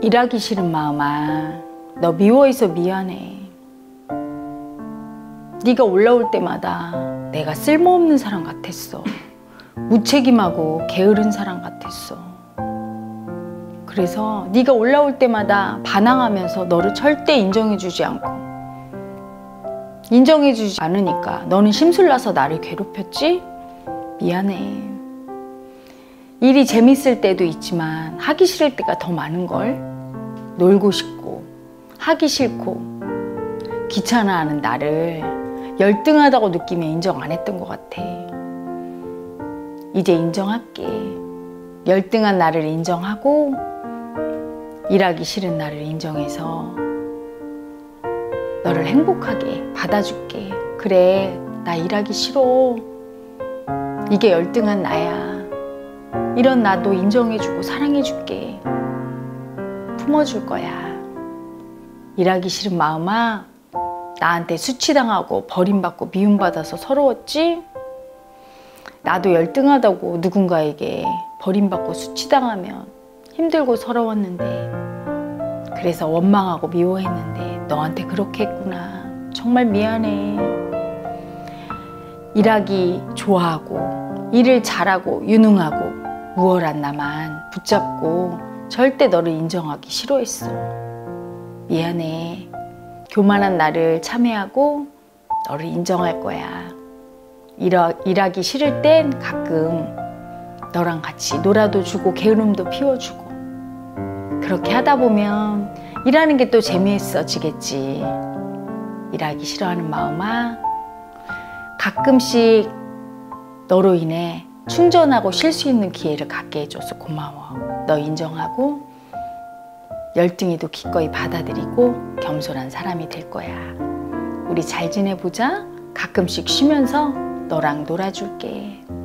일하기 싫은 마음아, 너 미워해서 미안해. 네가 올라올 때마다 내가 쓸모없는 사람 같았어. 무책임하고 게으른 사람 같았어. 그래서 네가 올라올 때마다 반항하면서 너를 절대 인정해주지 않고, 인정해주지 않으니까 너는 심술나서 나를 괴롭혔지? 미안해. 일이 재밌을 때도 있지만 하기 싫을 때가 더 많은걸. 놀고 싶고 하기 싫고 귀찮아하는 나를 열등하다고 느끼며 인정 안 했던 것 같아. 이제 인정할게. 열등한 나를 인정하고 일하기 싫은 나를 인정해서 너를 행복하게 받아줄게. 그래, 나 일하기 싫어. 이게 열등한 나야. 이런 나도 인정해주고 사랑해줄게. 품어줄 거야. 일하기 싫은 마음아, 나한테 수치당하고 버림받고 미움받아서 서러웠지? 나도 열등하다고 누군가에게 버림받고 수치당하면 힘들고 서러웠는데, 그래서 원망하고 미워했는데 너한테 그렇게 했구나. 정말 미안해. 일하기 좋아하고 일을 잘하고 유능하고 우월한 나만 붙잡고 절대 너를 인정하기 싫어했어. 미안해. 교만한 나를 참회하고 너를 인정할 거야. 일하기 싫을 땐 가끔 너랑 같이 놀아도 주고 게으름도 피워주고, 그렇게 하다 보면 일하는 게 또 재미있어지겠지. 일하기 싫어하는 마음아, 가끔씩 너로 인해 충전하고 쉴 수 있는 기회를 갖게 해줘서 고마워. 너 인정하고 열등해도 기꺼이 받아들이고 겸손한 사람이 될 거야. 우리 잘 지내보자. 가끔씩 쉬면서 너랑 놀아줄게.